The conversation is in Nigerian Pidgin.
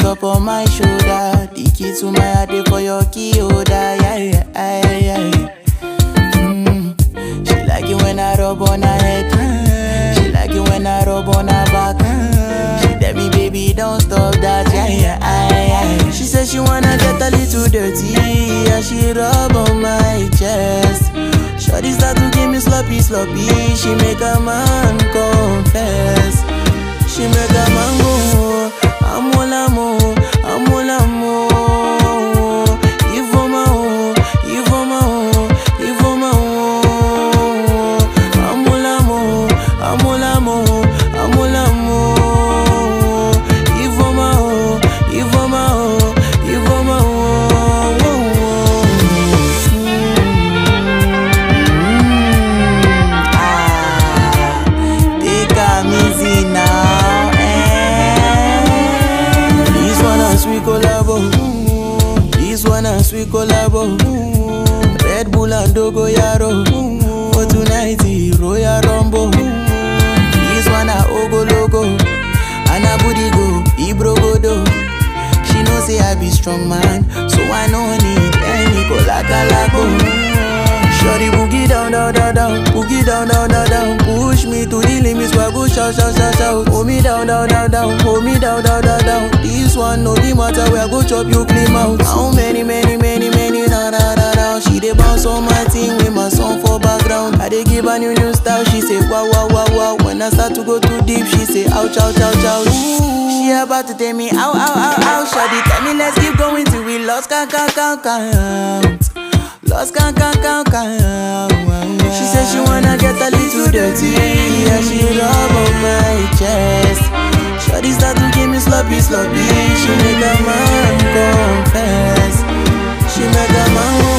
stop on my shoulder. The key to my heart dey for your key holder. She like it when I rub on her head. She like it when I rub on her back. She tell me, baby, don't stop that. She said she wanna get a little dirty. And she rub on my chest. Shawty start to give me sloppy. She make a man confess. She make a man go, amo l'amo, amo l'amo. Sweet collabo, Red Bull and Dogo Yaro. For tonight, Royal Rumble. This one a Ogo Logo, and a booty go, Ibro Godo. She know say I be strong man, so I no need any Colacalago. Shorty boogie down, boogie down. Push me to the limits, where I go shout. Hold me down, hold me down. This one no be matter, where I go chop you clean out. How many, na. She dey bounce on my team with my song for background. I dey give her new style, she say wow. When I start to go too deep, she say ouch. She about to tell me ow. Shawty tell me let's keep going till we lost count. Lost count. She said she wanna get a little dirty. And she rub on my chest. Shawty start to give me sloppy. She make a man confess. She make a man